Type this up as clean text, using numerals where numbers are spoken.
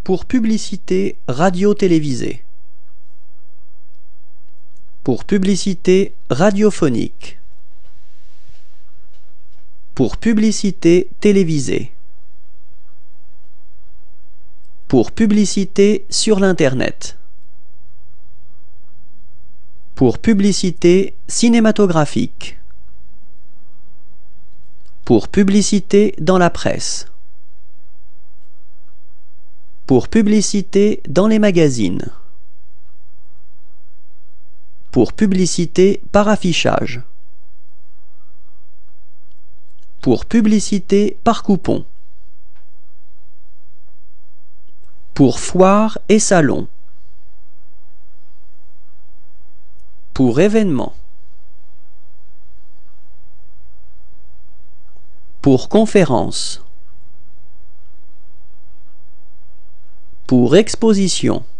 Pour publicité radio-télévisée. Pour publicité radiophonique. Pour publicité télévisée. Pour publicité sur l'Internet. Pour publicité cinématographique. Pour publicité dans la presse. Pour publicité dans les magazines. Pour publicité par affichage. Pour publicité par coupon. Pour foire et salon. Pour événement. Pour conférence. Pour exposition.